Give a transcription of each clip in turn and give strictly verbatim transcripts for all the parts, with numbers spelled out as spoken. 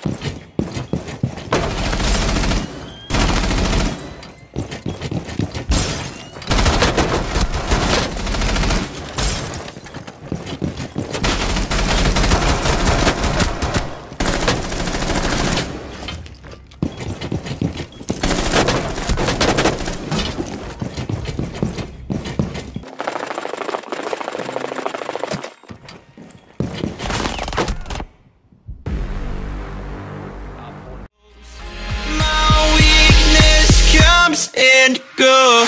And goes.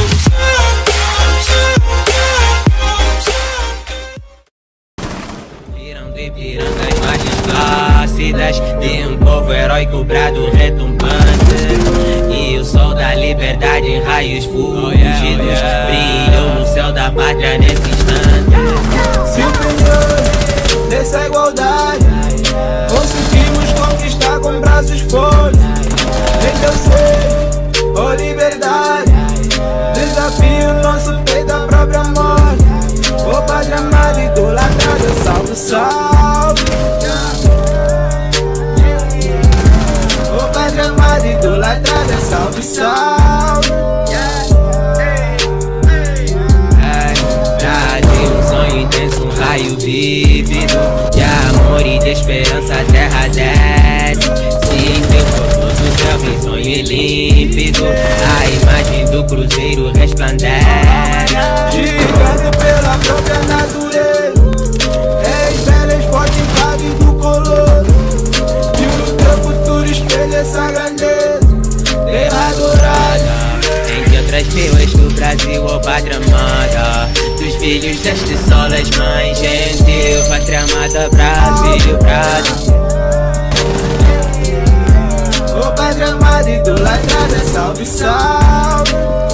Virando e pirando as margens flácidas de um povo heróico, brado retumbante. E o sol da liberdade em raios fugidos brilhou no céu da pátria nesse instante. Superior dessa igualdade, conseguimos conquistar com braços fortes. Vem que eu sei, oh liberdade, desafio nosso peito da própria morte. Oh Padre amado, idolatrado, salve, salve. Oh Padre amado, idolatrado, salve, salve. Brasil, um sonho intenso, um raio vívido de amor e de esperança a terra desce. Se em teu formoso céu vem sonho límpido, a imagem do cruzeiro resplandece. Gigante pela própria natureza, és velho, és forte, impávido, colosso. E o teu futuro espelha essa grandeza, terra dourada. Entre outras filas do Brasil, ó pátria amada, dos filhos deste sol, as mães gentil, pátria amada, Brasil, Brasil. Oh Padre amado, idolatrada, salve, salve.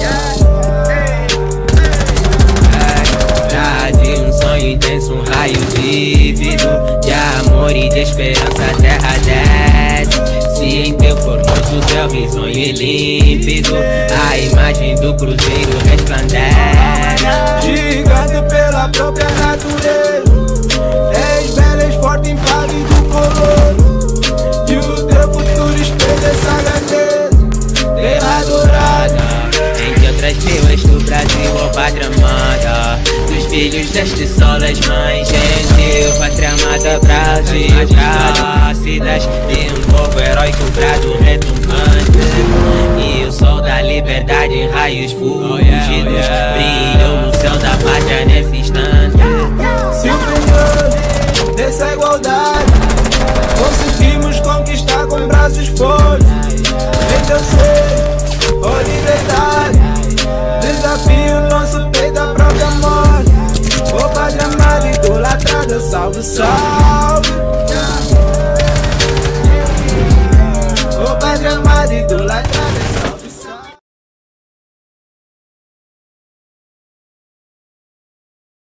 Brasil, um sonho intenso, um raio vívido de amor e de esperança a terra desce. Se em teu formoso céu vem sonho límpido, a imagem do cruzeiro resplandece. Gigante pela própria natureza, és velho, és forte, impávido, colosso. E o teu futuro espelha essa grandeza, terra dourada. Entre outras filas do Brasil, ó pátria amada, dos filhos deste sol, as mães gentil, pátria amada, Brasil, Brasil. De um povo heróico, brado retumbante. E o sol da liberdade em raios fugidos brilhou no céu da pátria nesse instante. Superior dessa igualdade, conseguimos conquistar com braços fortes. Vem que eu sei, oh liberdade, desafio nosso peito da própria morte. Oh Padre amado, idolatrado, salve, salve.